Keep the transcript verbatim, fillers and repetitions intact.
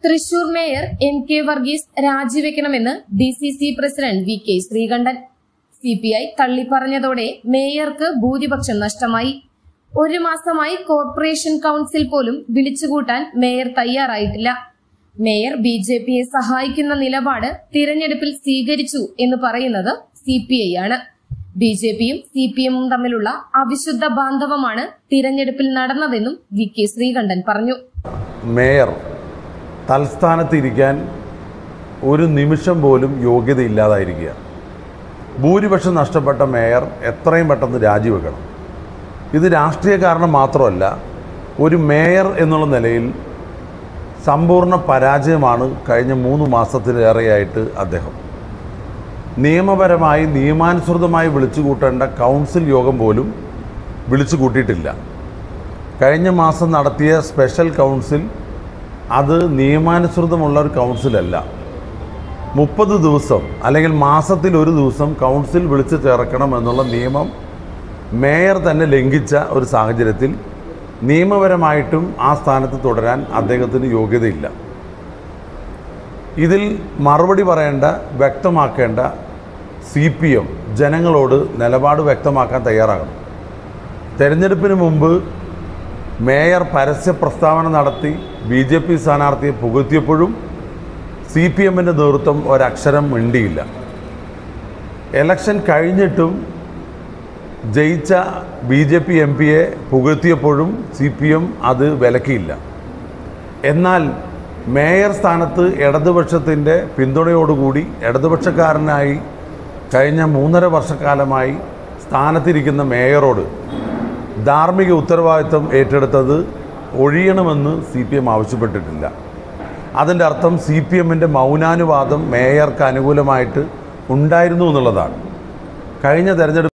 Thrissur mayor N K Varghese രാജിവെക്കണമെന്ന് D C C president V K Sreekandan. C P I തള്ളിപ്പറഞ്ഞതോടെ മേയർക്ക് ഭൂരിപക്ഷം നഷ്ടമായി. ഒരു മാസമായി കോർപ്പറേഷൻ കൌൺസിൽ പോലും വിളിച്ചുകൂട്ടാൻ മേയർ തയ്യാറായിട്ടില്ല. മേയർ ബി ജെ പിയെ സഹായിക്കുന്ന നിലപാട് തിരഞ്ഞെടുപ്പിൽ സ്വീകരിച്ചു എന്ന് പറയുന്നത് സി പി ഐ ആണ്. ബി ജെ പിയും സി പി എമ്മും തമ്മിലുള്ള അവിശുദ്ധ ബാന്ധവമാണ് തിരഞ്ഞെടുപ്പിൽ നടന്നതെന്നും വി കെ ശ്രീകണ്ഠൻ പറഞ്ഞു. മേയർ തൽസ്ഥാനത്തിരിക്കാൻ ഒരു നിമിഷം പോലും യോഗ്യതയില്ലാതായിരിക്കുക. ഭൂരിപക്ഷം നഷ്ടപ്പെട്ട മേയർ എത്രയും പെട്ടെന്ന് രാജിവെക്കണം. ഇത് രാഷ്ട്രീയ കാരണം മാത്രമല്ല, ഒരു മേയർ എന്നുള്ള നിലയിൽ സമ്പൂർണ്ണ പരാജയമാണ് കഴിഞ്ഞ മൂന്ന് മാസത്തിലേറെയായിട്ട് അദ്ദേഹം. നിയമപരമായി നിയമാനുസൃതമായി വിളിച്ചു കൂട്ടേണ്ട കൗൺസിൽ യോഗം പോലും വിളിച്ചു കൂട്ടിയിട്ടില്ല. കഴിഞ്ഞ മാസം നടത്തിയ സ്പെഷ്യൽ കൗൺസിൽ അത് നിയമാനുസൃതമുള്ള ഒരു കൗൺസിലല്ല. മുപ്പത് ദിവസം അല്ലെങ്കിൽ മാസത്തിൽ ഒരു ദിവസം കൗൺസിൽ വിളിച്ചു ചേർക്കണം എന്നുള്ള നിയമം മേയർ തന്നെ ലംഘിച്ച ഒരു സാഹചര്യത്തിൽ നിയമപരമായിട്ടും ആ സ്ഥാനത്ത് തുടരാൻ അദ്ദേഹത്തിന് യോഗ്യതയില്ല. ഇതിൽ മറുപടി പറയേണ്ട, വ്യക്തമാക്കേണ്ട സി പി എം ജനങ്ങളോട് നിലപാട് വ്യക്തമാക്കാൻ തയ്യാറാകണം. തെരഞ്ഞെടുപ്പിന് മുമ്പ് മേയർ പരസ്യ പ്രസ്താവന നടത്തി ബി ജെ പി സ്ഥാനാർത്ഥിയെ പുകഴ്ത്തിയപ്പോഴും സി പി എമ്മിൻ്റെ നേതൃത്വം ഒരക്ഷരം മിണ്ടിയില്ല. എലക്ഷൻ കഴിഞ്ഞിട്ടും ജയിച്ച ബി ജെ പി എം പിയെ പുകഴ്ത്തിയപ്പോഴും സി പി എം അത് വിലക്കിയില്ല. എന്നാൽ മേയർ സ്ഥാനത്ത് ഇടതുപക്ഷത്തിൻ്റെ പിന്തുണയോടുകൂടി ഇടതുപക്ഷക്കാരനായി കഴിഞ്ഞ മൂന്നര വർഷക്കാലമായി സ്ഥാനത്തിരിക്കുന്ന മേയറോട് ധാർമ്മിക ഉത്തരവാദിത്വം ഏറ്റെടുത്തത് ഒഴിയണമെന്ന് സി പി എം ആവശ്യപ്പെട്ടിട്ടില്ല. അതിൻ്റെ അർത്ഥം സി പി എമ്മിൻ്റെ മൗനാനുവാദം മേയർക്ക് അനുകൂലമായിട്ട് ഉണ്ടായിരുന്നു എന്നുള്ളതാണ്. കഴിഞ്ഞ തെരഞ്ഞെടുപ്പ്